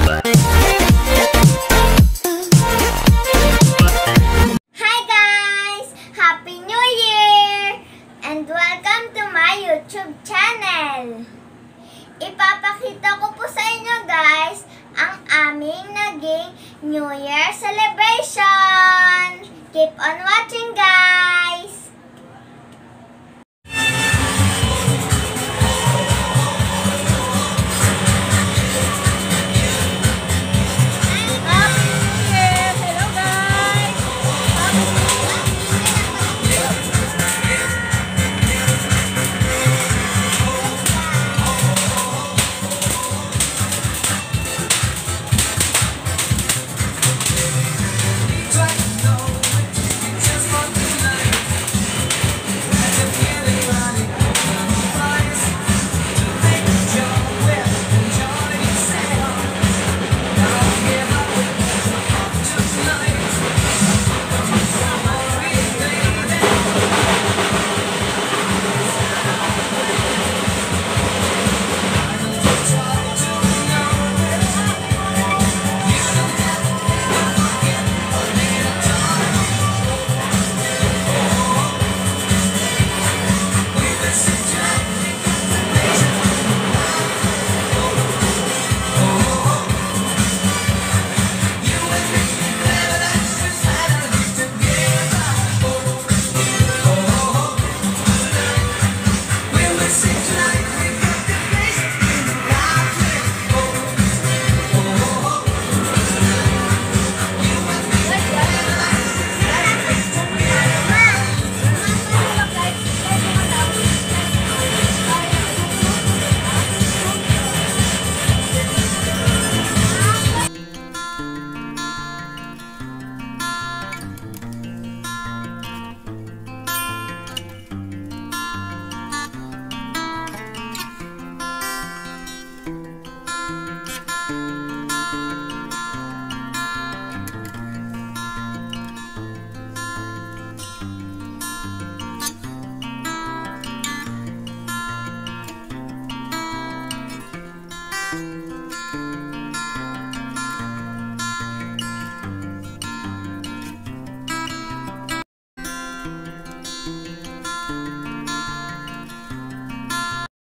Hi guys! Happy New Year! And welcome to my YouTube channel! Ipapakita ko po sa inyo guys ang aming naging New Year celebration! Keep on watching guys!